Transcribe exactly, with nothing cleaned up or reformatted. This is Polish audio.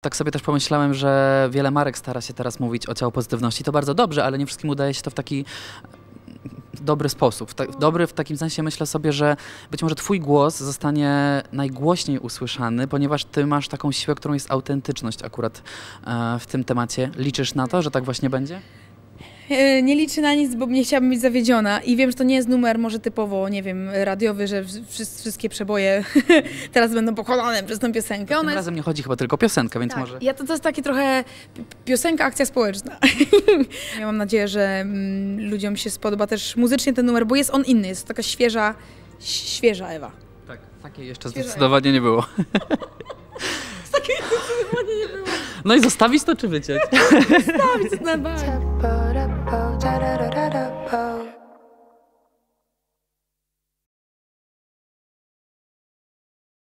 tak sobie też pomyślałem, że wiele marek stara się teraz mówić o ciałopozytywności. To bardzo dobrze, ale nie wszystkim udaje się to w taki dobry sposób. W ta, dobry w takim sensie myślę sobie, że być może twój głos zostanie najgłośniej usłyszany, ponieważ ty masz taką siłę, którą jest autentyczność akurat e, w tym temacie. Liczysz na to, że tak właśnie będzie? Nie liczę na nic, bo nie chciałabym być zawiedziona i wiem, że to nie jest numer może typowo, nie wiem, radiowy, że wszystkie przeboje teraz będą pokonane przez tę piosenkę. Tym Ona razem nie chodzi chyba tylko o piosenkę, więc tak, może... Ja to, to jest takie trochę piosenka, akcja społeczna. Ja mam nadzieję, że mm, ludziom się spodoba też muzycznie ten numer, bo jest on inny, jest taka świeża, świeża Ewa. Tak, takiej jeszcze Świeża zdecydowanie nie było. Takiej zdecydowanie nie było. No i zostawić to czy wyciąć? Zostawić, na bank.